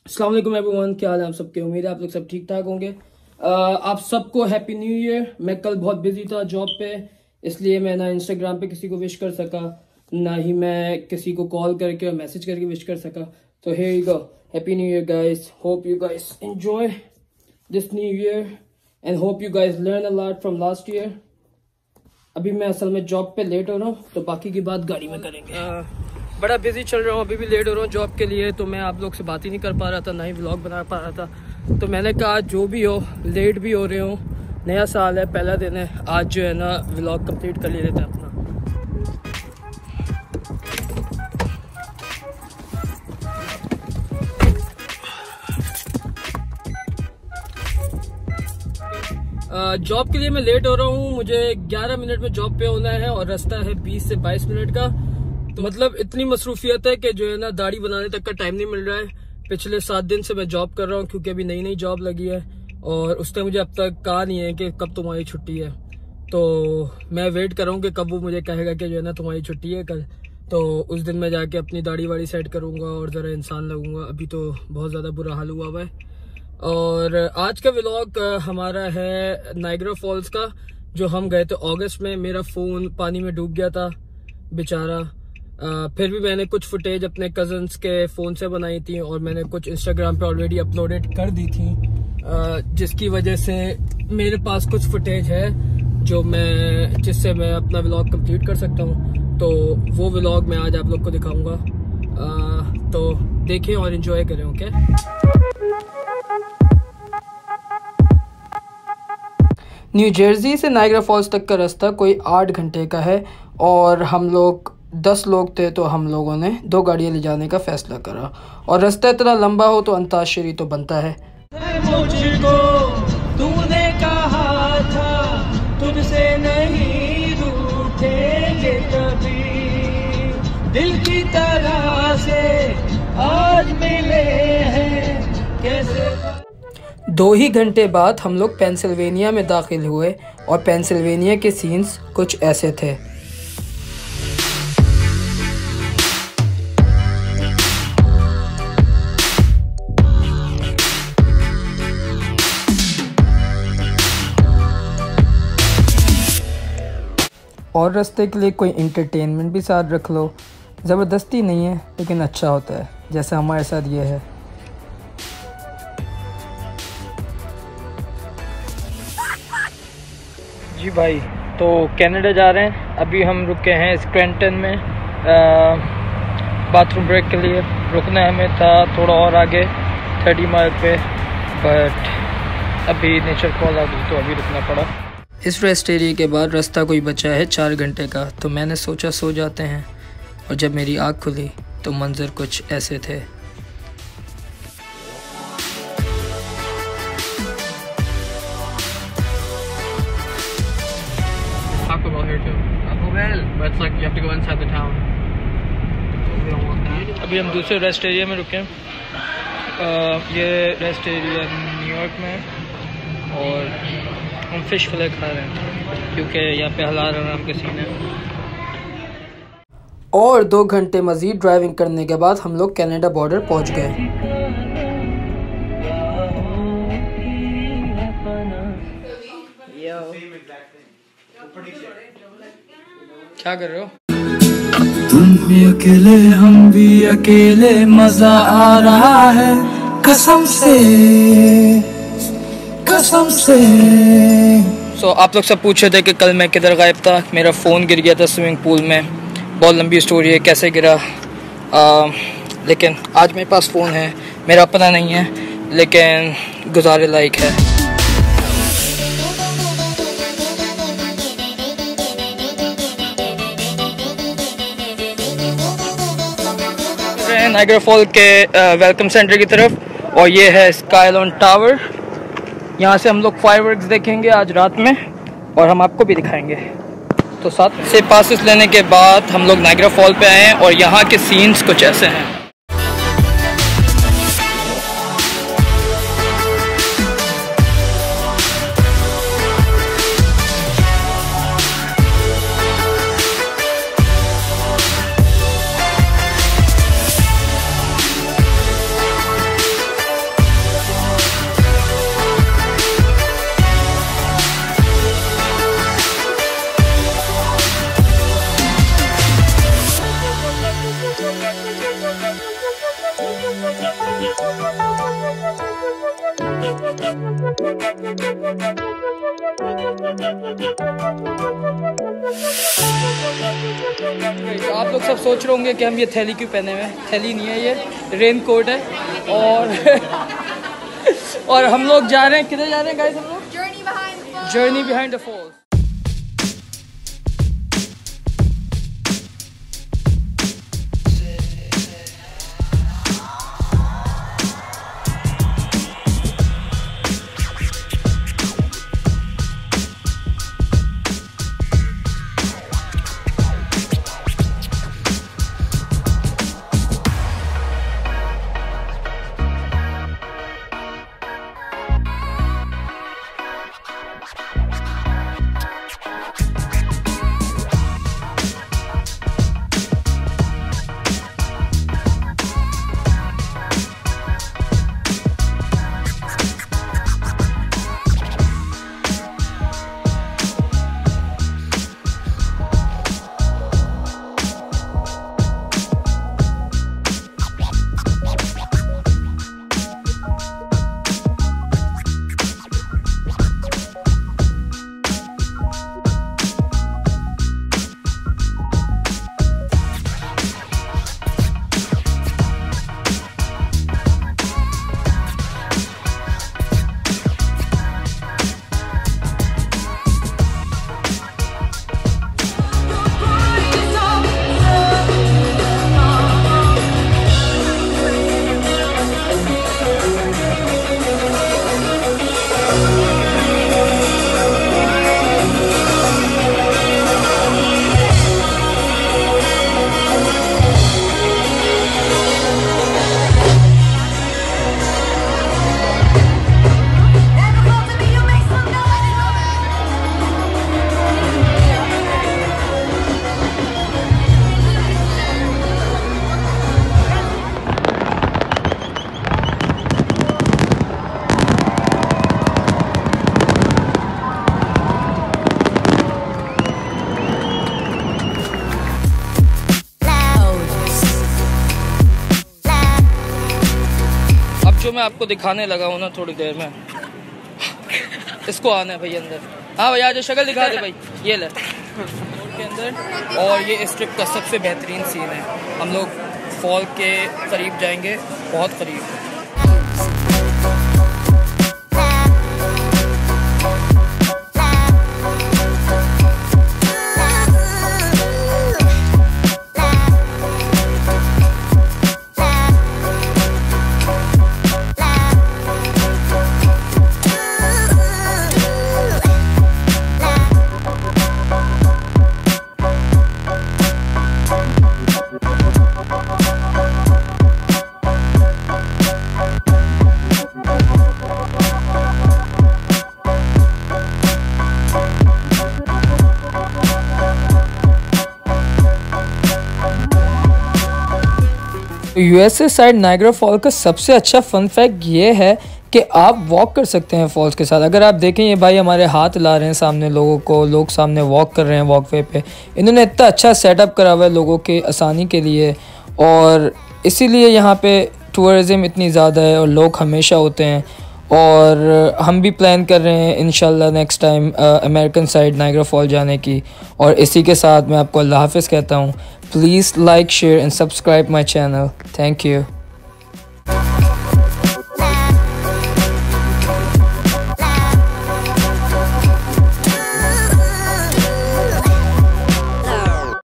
अस्सलाम वालेकुम एवरीवन, क्या हाल है आप सबके। उम्मीद है आप लोग सब ठीक ठाक होंगे। आप सबको हैप्पी न्यू ईयर। मैं कल बहुत बिजी था जॉब पे, इसलिए मैं ना इंस्टाग्राम पे किसी को विश कर सका, ना ही मैं किसी को कॉल करके और मैसेज करके विश कर सका। तो here you go, happy new year guys. Hope you guys enjoy this new year and hope you guys learn a lot from last year. अभी मैं असल में जॉब पे लेट हो रहा हूँ, तो बाकी की बात गाड़ी में करेंगे। बड़ा बिजी चल रहा हूँ, अभी भी लेट हो रहा हूँ जॉब के लिए, तो मैं आप लोग से बात ही नहीं कर पा रहा था, ना ही व्लॉग बना पा रहा था। तो मैंने कहा जो भी हो, लेट भी हो रहे हो, नया साल है, पहला दिन है, आज जो है ना व्लॉग कंप्लीट कर लेते हैं अपना। जॉब के लिए मैं लेट हो रहा हूँ, मुझे 11 मिनट में जॉब पे होना है और रास्ता है 20 से 22 मिनट का। तो मतलब इतनी मसरूफियत है कि जो है ना दाढ़ी बनाने तक का टाइम नहीं मिल रहा है। पिछले 7 दिन से मैं जॉब कर रहा हूँ, क्योंकि अभी नई नई जॉब लगी है और उसने मुझे अब तक कहा नहीं है कि कब तुम्हारी छुट्टी है। तो मैं वेट कर रहा हूँ कि कब वो मुझे कहेगा कि जो है ना तुम्हारी छुट्टी है कल। तो उस दिन मैं जाके अपनी दाढ़ी वाड़ी सेट करूँगा और ज़रा इंसान लगूंगा। अभी तो बहुत ज़्यादा बुरा हाल हुआ है। और आज का व्लॉग हमारा है नायग्रा फॉल्स का, जो हम गए थे अगस्त में। मेरा फ़ोन पानी में डूब गया था बेचारा। फिर भी मैंने कुछ फुटेज अपने कजन्स के फ़ोन से बनाई थी और मैंने कुछ इंस्टाग्राम पे ऑलरेडी अपलोडेड कर दी थी, जिसकी वजह से मेरे पास कुछ फुटेज है जिससे मैं अपना व्लॉग कंप्लीट कर सकता हूँ। तो वो व्लॉग मैं आज आप लोग को दिखाऊंगा, तो देखें और इन्जॉय करें। ओके, न्यू जर्सी से नायग्रा फॉल्स तक का रास्ता कोई 8 घंटे का है और हम लोग 10 लोग थे, तो हम लोगों ने 2 गाड़ियाँ ले जाने का फैसला करा। और रास्ता इतना लंबा हो तो अंताक्षरी तो बनता है। मुझको तूने कहा था तुझसे नहीं रूठेंगे कभी, दिल की तरह से आज मिले हैं कैसे। 2 ही घंटे बाद हम लोग पेंसिल्वेनिया में दाखिल हुए और पेंसिल्वेनिया के सीन्स कुछ ऐसे थे। और रास्ते के लिए कोई इंटरटेनमेंट भी साथ रख लो, ज़बरदस्ती नहीं है लेकिन अच्छा होता है, जैसा हमारे साथ ये है। जी भाई, तो कनाडा जा रहे हैं। अभी हम रुके हैं स्क्रैंटन में बाथरूम ब्रेक के लिए। रुकना हमें था थोड़ा और आगे 30 माइल पे, बट अभी नेचर कॉल आ गई तो अभी रुकना पड़ा। इस रेस्ट एरिया के बाद रास्ता कोई बचा है 4 घंटे का, तो मैंने सोचा सो जाते हैं। और जब मेरी आँख खुली तो मंजर कुछ ऐसे थे। Taco Bell here too. Taco Bell, but it's like you have to go inside the town. We don't want that. अभी हम दूसरे रेस्ट एरिया में रुके हैं। ये रेस्ट एरिया न्यूयॉर्क में है और हम फिश फिले खा रहे हैं क्योंकि यहाँ पे हलाल आराम के सीन है। और 2 घंटे मज़ीद ड्राइविंग करने के बाद हम लोग कनाडा बॉर्डर पहुँच गए। क्या कर रहे हो? तुम भी अकेले हम भी अकेले, मजा आ रहा है कसम से कसम से। आप लोग सब पूछ रहे थे कि कल मैं किधर गायब था। मेरा फ़ोन गिर गया था स्विमिंग पूल में। बहुत लंबी स्टोरी है कैसे गिरा, लेकिन आज मेरे पास फ़ोन है। मेरा अपना नहीं है लेकिन गुजारे लायक है। नायग्रा फॉल के वेलकम सेंटर की तरफ, और ये है स्काईलॉन टावर। यहाँ से हम लोग फायरवर्क्स देखेंगे आज रात में और हम आपको भी दिखाएंगे। तो साथ से पासेस लेने के बाद हम लोग नायग्रा फॉल पे आए हैं और यहाँ के सीन्स कुछ ऐसे हैं। तो आप लोग सब सोच रहे होंगे कि हम ये थैली क्यों पहने हुए हैं। थैली नहीं है, ये रेन कोट है। और हम लोग जा रहे हैं, किधर जा रहे हैं गाइस हम लोग? Journey behind the falls. जो मैं आपको दिखाने लगा हूँ ना थोड़ी देर में, इसको आना है भाई अंदर। हाँ भैया जो शक्ल दिखा दे भाई, ये ले के अंदर। और ये इस ट्रिप का सबसे बेहतरीन सीन है। हम लोग फॉल के करीब जाएंगे, बहुत करीब। यूएसए साइड नायग्रा फॉल का सबसे अच्छा फन फैक्ट ये है कि आप वॉक कर सकते हैं फॉल्स के साथ। अगर आप देखें ये भाई हमारे हाथ ला रहे हैं सामने लोगों को, लोग सामने वॉक कर रहे हैं वॉकवे पे। इन्होंने इतना अच्छा सेटअप करा हुआ है लोगों के आसानी के लिए, और इसीलिए यहाँ पे टूरिज़म इतनी ज़्यादा है और लोग हमेशा होते हैं। और हम भी प्लान कर रहे हैं इंशाल्लाह next time American side Niagara Fall जाने की। और इसी के साथ मैं आपको अल्लाह हाफ़िज़ कहता हूँ। Please like, share and subscribe my channel. Thank you.